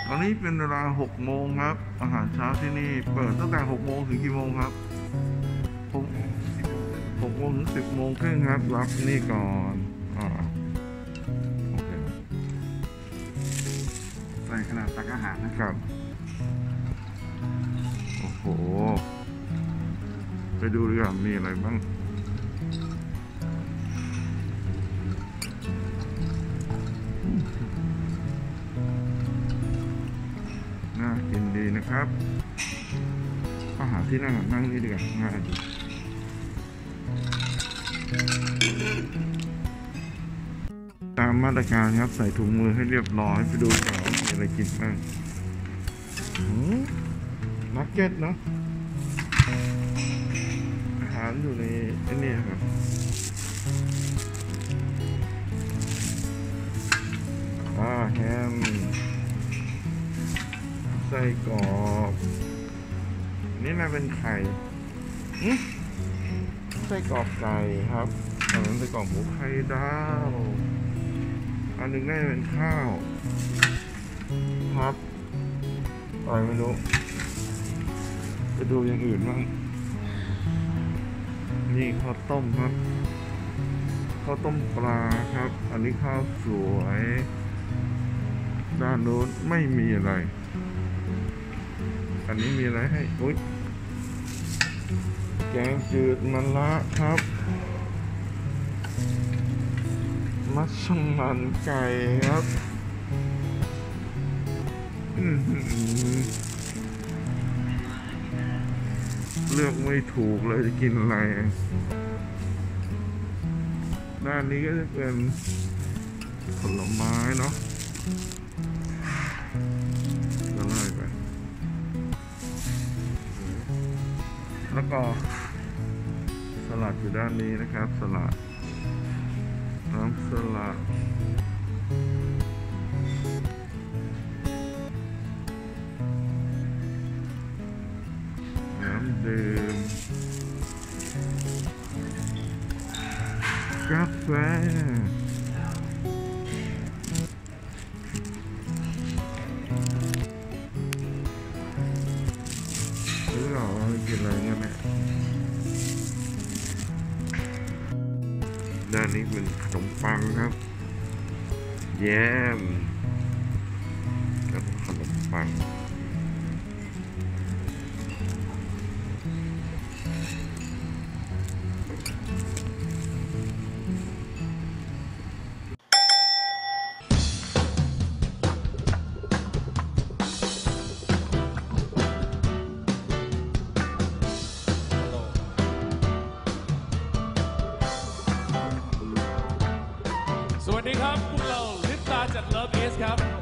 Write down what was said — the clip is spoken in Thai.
ตอนนี้เป็นเวลา6 โมงครับอาหารเช้าที่นี่เปิดตั้งแต่6 โมงถึงกี่โมงครับ6 โมงถึง 10 โมงครึ่งครับรับนี่ก่อนโอเคใส่ขนาดตักอาหารนะครับโอ้โหไปดูดีกว่ามีอะไรบ้างน่ากินดีนะครับอาหารที่นั่งนี่ดีกว่าง่ายดีตามมาตรการครับใส่ถุงมือให้เรียบร้อยไปดูก่อนมีอะไรกินบ้างนักเก็ตเนาะอาหารอยู่ในนี่ครับแฮมไส้กรอกนี่น่าเป็นไข่ไส้กรอกไก่ครับอันนั้นไส้กรอกหมูไข่ดาวอันหนึ่งน่าจะเป็นข้าวครับอะไรไม่รู้ไปดูอย่างอื่นบ้างนี่ข้าวต้มครับข้าวต้มปลาครับอันนี้ข้าวสวยด้านโน้นไม่มีอะไรอันนี้มีอะไรให้อุ๊ยแกงจืดมะระครับมัสมั่นไก่ครับเลือกไม่ถูกเลยจะกินอะไรด้านนี้ก็จะเป็นผลไม้เนาะก็ไล่ไปแล้วก็สลัดอยู่ด้านนี้นะครับสลัดน้ำสลัดน้ำดื่มกาแฟหรือเรากินอะไรกันเนี่ยด้านนี้เป็นขนมปังครับแยมกับขนมปังสวัสดีครับพวกเราลิปตาจากเลิฟเอสครับ